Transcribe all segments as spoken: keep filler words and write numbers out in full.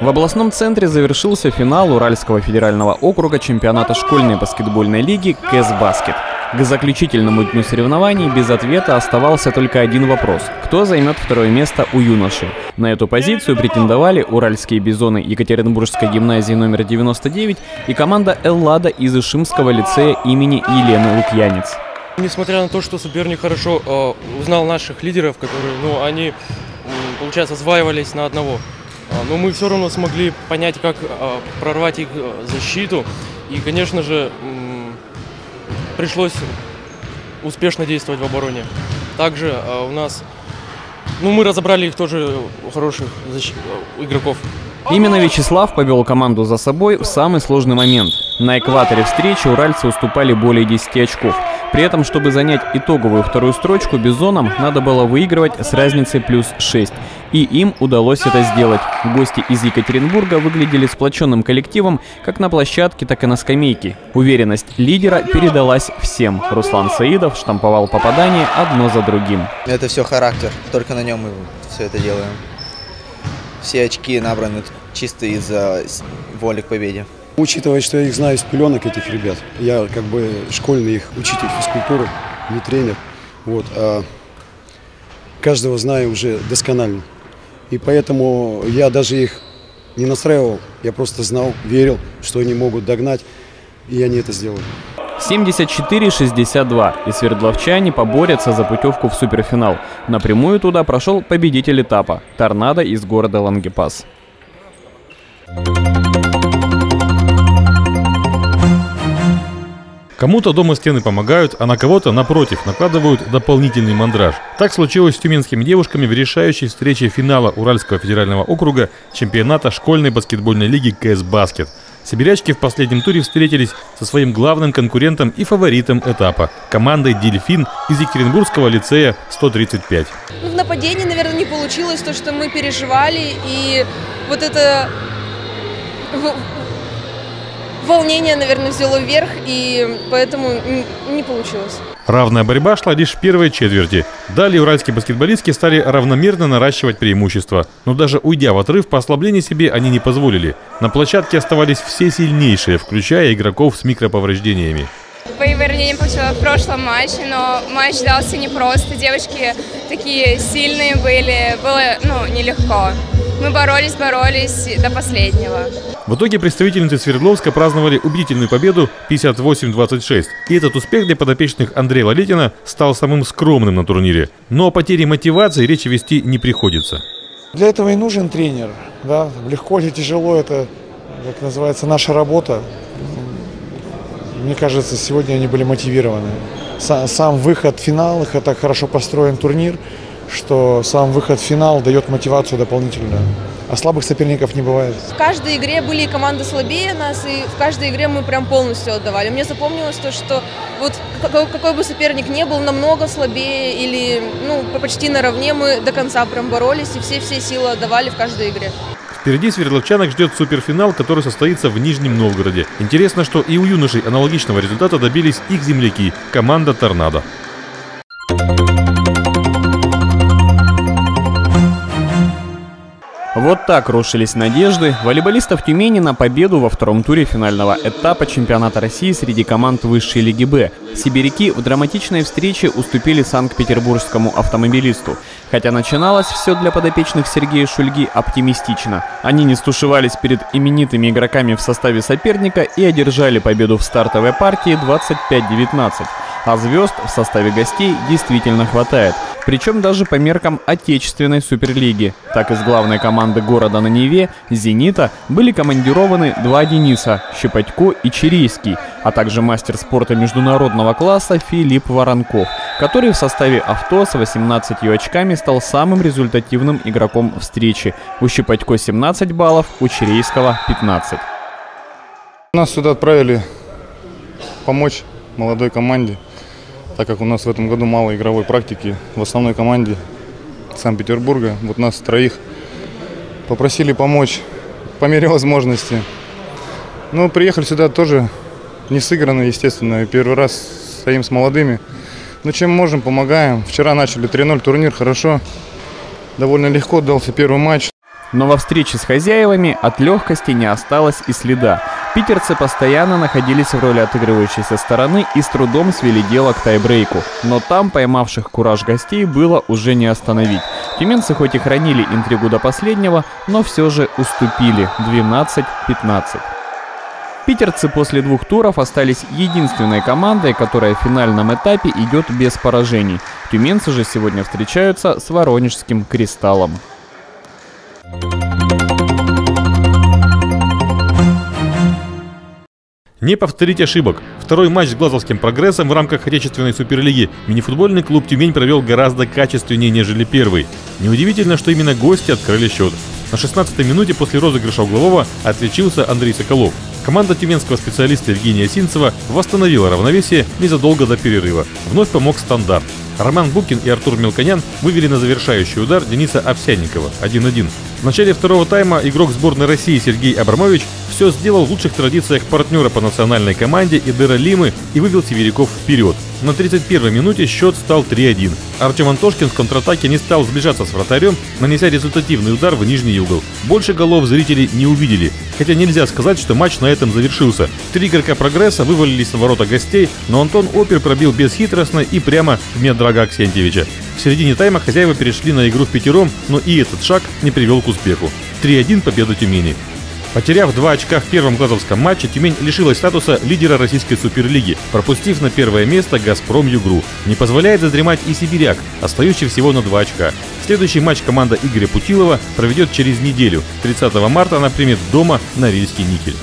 В областном центре завершился финал Уральского федерального округа чемпионата школьной баскетбольной лиги «КСБаскет». К заключительному дню соревнований без ответа оставался только один вопрос – кто займет второе место у юношей? На эту позицию претендовали уральские бизоны Екатеринбургской гимназии номер девяносто девять и команда «Эллада» из Ишимского лицея имени Елены Лукьянец. Несмотря на то, что соперник хорошо э, узнал наших лидеров, которые, ну, они, получается, сваивались на одного, но мы все равно смогли понять, как э, прорвать их защиту. И, конечно же, э, пришлось успешно действовать в обороне. Также э, у нас, ну, мы разобрали их тоже хороших защит, э, игроков. Именно Вячеслав повел команду за собой в самый сложный момент. На экваторе встречи уральцы уступали более десяти очков. При этом, чтобы занять итоговую вторую строчку, бизонам надо было выигрывать с разницей плюс шесть. И им удалось это сделать. Гости из Екатеринбурга выглядели сплоченным коллективом как на площадке, так и на скамейке. Уверенность лидера передалась всем. Руслан Саидов штамповал попадания одно за другим. Это все характер, только на нем мы все это делаем. Все очки набраны чисто из-за воли к победе. Учитывая, что я их знаю из пеленок, этих ребят, я как бы школьный их учитель физкультуры, не тренер, вот, а каждого знаю уже досконально. И поэтому я даже их не настраивал, я просто знал, верил, что они могут догнать, и они это сделали. семьдесят четыре шестьдесят два, и свердловчане поборются за путевку в суперфинал. Напрямую туда прошел победитель этапа – «Торнадо» из города Лангепас. Кому-то дома стены помогают, а на кого-то, напротив, накладывают дополнительный мандраж. Так случилось с тюменскими девушками в решающей встрече финала Уральского федерального округа чемпионата школьной баскетбольной лиги «КСБаскет». Сибирячки в последнем туре встретились со своим главным конкурентом и фаворитом этапа – командой «Дельфин» из Екатеринбургского лицея сто тридцать пять. В нападении, наверное, не получилось то, что мы переживали, и вот это волнение, наверное, взяло вверх, и поэтому не получилось. Равная борьба шла лишь в первой четверти. Далее уральские баскетболистки стали равномерно наращивать преимущество. Но даже уйдя в отрыв, по ослаблению себе они не позволили. На площадке оставались все сильнейшие, включая игроков с микроповреждениями. Повернее не получила в прошлом матче, но матч дался непросто. Девушки такие сильные были, было ну, нелегко. Мы боролись, боролись до последнего. В итоге представительницы Свердловска праздновали убедительную победу пятьдесят восемь двадцать шесть. И этот успех для подопечных Андрея Лолетина стал самым скромным на турнире. Но о потере мотивации речи вести не приходится. Для этого и нужен тренер. Да? Легко или тяжело, это, как называется, наша работа. Мне кажется, сегодня они были мотивированы. Сам выход в финал, их это хорошо построен турнир, что сам выход в финал дает мотивацию дополнительную. А слабых соперников не бывает. В каждой игре были команды слабее нас, и в каждой игре мы прям полностью отдавали. Мне запомнилось то, что вот какой, какой бы соперник ни был, намного слабее или ну, почти наравне, мы до конца прям боролись и все-все силы отдавали в каждой игре. Впереди свердловчанок ждет суперфинал, который состоится в Нижнем Новгороде. Интересно, что и у юношей аналогичного результата добились их земляки – команда «Торнадо». Вот так рушились надежды волейболистов Тюмени на победу во втором туре финального этапа чемпионата России среди команд высшей лиги «Б». Сибиряки в драматичной встрече уступили санкт-петербургскому автомобилисту. Хотя начиналось все для подопечных Сергея Шульги оптимистично. Они не стушевались перед именитыми игроками в составе соперника и одержали победу в стартовой партии двадцать пять девятнадцать. А звезд в составе гостей действительно хватает. Причем даже по меркам отечественной суперлиги. Так из главной команды города на Неве, «Зенита», были командированы два Дениса – Щепотько и Черейский, а также мастер спорта международного класса Филипп Воронков, который в составе «Авто» с восемнадцатью очками стал самым результативным игроком встречи. У Щепотько семнадцать баллов, у Черейского пятнадцать. Нас сюда отправили помочь молодой команде, так как у нас в этом году мало игровой практики в основной команде Санкт-Петербурга. Вот нас троих попросили помочь по мере возможности. Ну, приехали сюда тоже не сыграны, естественно. Первый раз стоим с молодыми. Ну, чем можем, помогаем. Вчера начали три ноль турнир, хорошо. Довольно легко дался первый матч. Но во встрече с хозяевами от легкости не осталось и следа. Питерцы постоянно находились в роли отыгрывающейся стороны и с трудом свели дело к тайбрейку. Но там поймавших кураж гостей было уже не остановить. Тюменцы хоть и хранили интригу до последнего, но все же уступили двенадцать пятнадцать. Питерцы после двух туров остались единственной командой, которая в финальном этапе идет без поражений. Тюменцы же сегодня встречаются с Воронежским «Кристаллом». Не повторить ошибок. Второй матч с глазовским «Прогрессом» в рамках отечественной суперлиги мини-футбольный клуб «Тюмень» провел гораздо качественнее, нежели первый. Неудивительно, что именно гости открыли счет. На шестнадцатой минуте после розыгрыша углового отличился Андрей Соколов. Команда тюменского специалиста Евгения Синцева восстановила равновесие незадолго до перерыва. Вновь помог стандарт. Роман Букин и Артур Мелконян вывели на завершающий удар Дениса Овсянникова один один. В начале второго тайма игрок сборной России Сергей Абрамович все сделал в лучших традициях партнера по национальной команде Эдера Лимы и вывел сибиряков вперед. На тридцать первой минуте счет стал три один. Артем Антошкин в контратаке не стал сближаться с вратарем, нанеся результативный удар в нижний угол. Больше голов зрители не увидели, хотя нельзя сказать, что матч на этом завершился. Три игрока «Прогресса» вывалились на ворота гостей, но Антон Опер пробил бесхитростно и прямо в Медрага Аксентьевича. В середине тайма хозяева перешли на игру в пятером, но и этот шаг не привел к успеху. три один победа Тюмени. Потеряв два очка в первом глазовском матче, Тюмень лишилась статуса лидера российской суперлиги, пропустив на первое место «Газпром Югру». Не позволяет задремать и сибиряк, остающий всего на два очка. Следующий матч команда Игоря Путилова проведет через неделю. тридцатого марта она примет дома Норильский «Никель».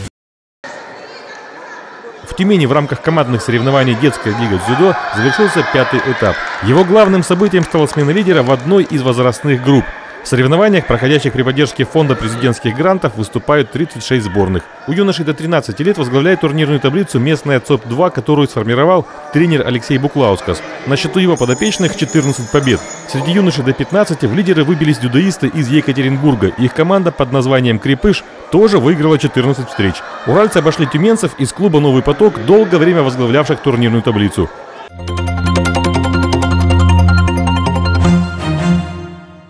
В Тюмени в рамках командных соревнований «Детская лига дзюдо» завершился пятый этап. Его главным событием стала смена лидера в одной из возрастных групп. В соревнованиях, проходящих при поддержке фонда президентских грантов, выступают тридцать шесть сборных. У юношей до тринадцати лет возглавляет турнирную таблицу местная ЦОП два, которую сформировал тренер Алексей Буклаускас. На счету его подопечных четырнадцать побед. Среди юношей до пятнадцати в лидеры выбились дзюдоисты из Екатеринбурга. Их команда под названием «Крепыш» тоже выиграла четырнадцать встреч. Уральцы обошли тюменцев из клуба «Новый поток», долгое время возглавлявших турнирную таблицу.